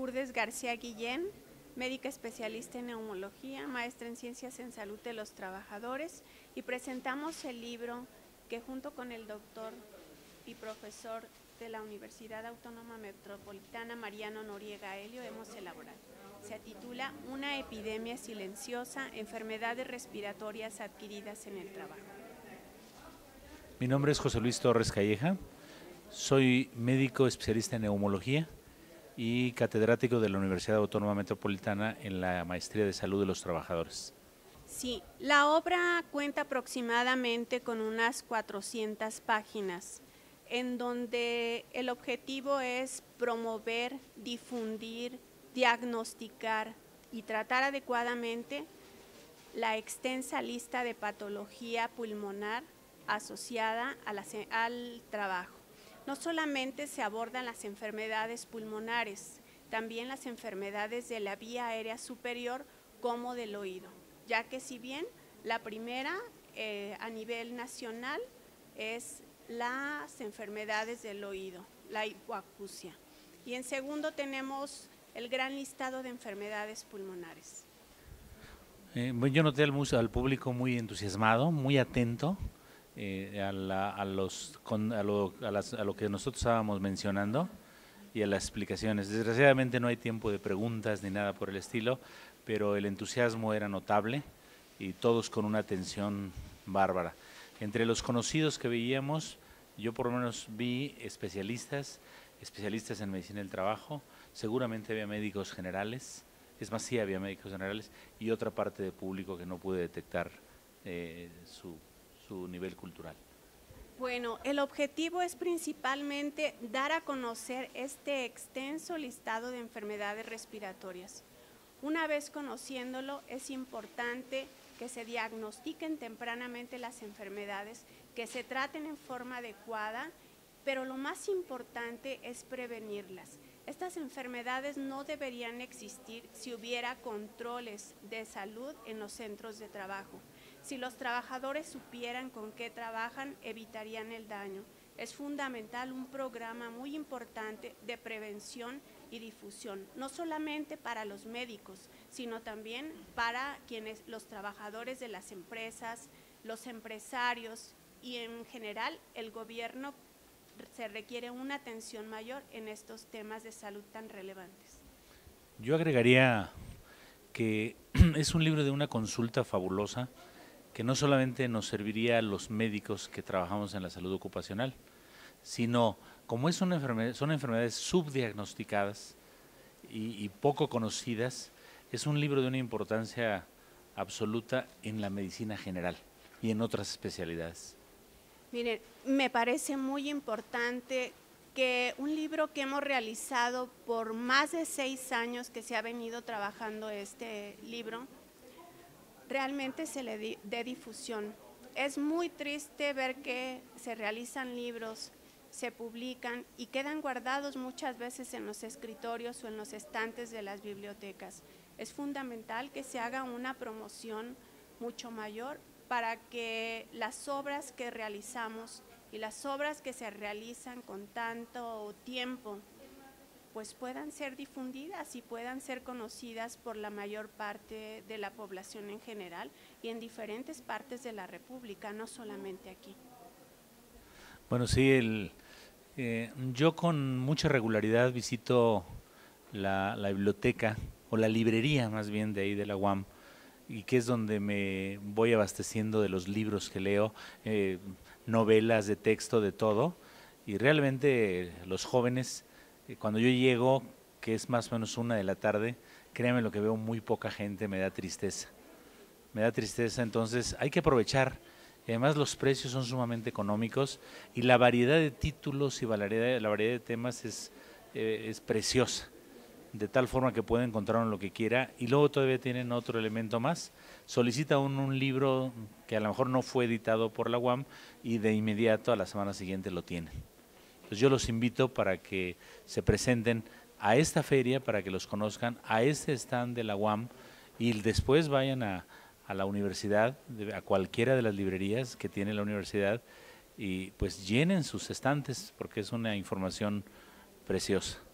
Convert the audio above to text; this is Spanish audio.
Lourdes García Guillén, médica especialista en neumología, maestra en Ciencias en Salud de los Trabajadores, y presentamos el libro que junto con el doctor y profesor de la Universidad Autónoma Metropolitana, Mariano Noriega Helio, hemos elaborado. Se titula Una epidemia silenciosa, enfermedades respiratorias adquiridas en el trabajo. Mi nombre es José Luis Torres Calleja, soy médico especialista en neumología y catedrático de la Universidad Autónoma Metropolitana en la Maestría de Salud de los Trabajadores. Sí, la obra cuenta aproximadamente con unas 400 páginas, en donde el objetivo es promover, difundir, diagnosticar y tratar adecuadamente la extensa lista de patología pulmonar asociada al trabajo. No solamente se abordan las enfermedades pulmonares, también las enfermedades de la vía aérea superior como del oído, ya que si bien la primera a nivel nacional es las enfermedades del oído, la hipoacusia, y en segundo tenemos el gran listado de enfermedades pulmonares. Yo noté al público muy entusiasmado, muy atento a lo que nosotros estábamos mencionando y a las explicaciones. Desgraciadamente no hay tiempo de preguntas ni nada por el estilo, pero el entusiasmo era notable y todos con una atención bárbara. Entre los conocidos que veíamos, yo por lo menos vi especialistas en medicina del trabajo, seguramente había médicos generales, es más, sí había médicos generales y otra parte de público que no pude detectar su nivel cultural. Bueno, el objetivo es principalmente dar a conocer este extenso listado de enfermedades respiratorias. Una vez conociéndolo, es importante que se diagnostiquen tempranamente las enfermedades, que se traten en forma adecuada, pero lo más importante es prevenirlas. Estas enfermedades no deberían existir si hubiera controles de salud en los centros de trabajo. Si los trabajadores supieran con qué trabajan, evitarían el daño. Es fundamental un programa muy importante de prevención y difusión, no solamente para los médicos, sino también para los trabajadores de las empresas, los empresarios y en general el gobierno. Se requiere una atención mayor en estos temas de salud tan relevantes. Yo agregaría que es un libro de una consulta fabulosa que no solamente nos serviría a los médicos que trabajamos en la salud ocupacional, sino como son enfermedades subdiagnosticadas y poco conocidas, es un libro de una importancia absoluta en la medicina general y en otras especialidades. Miren, me parece muy importante que un libro que hemos realizado por más de 6 años que se ha venido trabajando este libro, realmente se le dé difusión. Es muy triste ver que se realizan libros, se publican y quedan guardados muchas veces en los escritorios o en los estantes de las bibliotecas. Es fundamental que se haga una promoción mucho mayor para que las obras que realizamos y las obras que se realizan con tanto tiempo pues puedan ser difundidas y puedan ser conocidas por la mayor parte de la población en general y en diferentes partes de la República, no solamente aquí. Bueno, sí, yo con mucha regularidad visito la biblioteca o la librería más bien de ahí de la UAM, y que es donde me voy abasteciendo de los libros que leo, novelas de texto, de todo, y realmente los jóvenes, cuando yo llego, que es más o menos 1 de la tarde, créanme lo que veo muy poca gente, me da tristeza, entonces hay que aprovechar, y además los precios son sumamente económicos y la variedad de títulos y la variedad de temas es preciosa, de tal forma que puede encontrar lo que quiera, y luego todavía tienen otro elemento más, solicita un libro que a lo mejor no fue editado por la UAM y de inmediato a la semana siguiente lo tienen. Entonces yo los invito para que se presenten a esta feria, para que los conozcan, a este stand de la UAM y después vayan a la universidad, a cualquiera de las librerías que tiene la universidad y pues llenen sus estantes porque es una información preciosa.